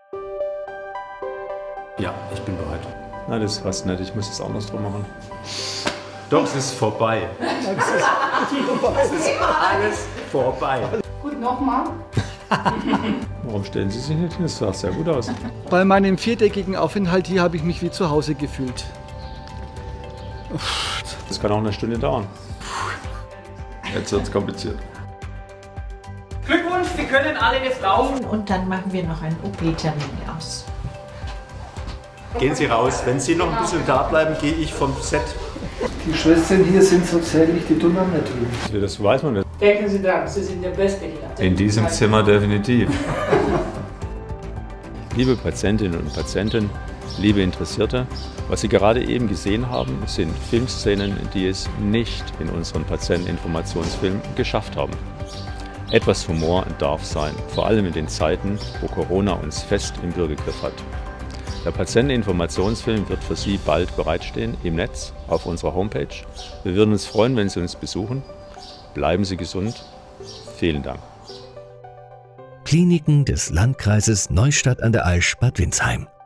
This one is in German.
Ja, ich bin bereit. Nein, das ist fast nett. Ich muss es anders drum machen. Doch, es ist vorbei. Es ist alles vorbei. Gut, nochmal. Warum stellen Sie sich nicht hin? Das sah sehr gut aus. Bei meinem viertägigen Aufenthalt hier habe ich mich wie zu Hause gefühlt. Das kann auch eine Stunde dauern. Jetzt wird es kompliziert. Glückwunsch, Sie können alle jetzt laufen. Und dann machen wir noch einen OP-Termin aus. Gehen Sie raus. Wenn Sie noch ein bisschen da bleiben, gehe ich vom Set. Die Schwestern hier sind so zählich, die tun dann nicht drüben. Das weiß man nicht. Denken Sie dran, Sie sind der Beste hier. In diesem Zimmer definitiv. Liebe Patientinnen und Patienten, liebe Interessierte, was Sie gerade eben gesehen haben, sind Filmszenen, die es nicht in unseren Patienteninformationsfilm geschafft haben. Etwas Humor darf sein, vor allem in den Zeiten, wo Corona uns fest im Würgegriff hat. Der Patienteninformationsfilm wird für Sie bald bereitstehen im Netz auf unserer Homepage. Wir würden uns freuen, wenn Sie uns besuchen. Bleiben Sie gesund. Vielen Dank. Kliniken des Landkreises Neustadt an der Aisch, Bad Windsheim.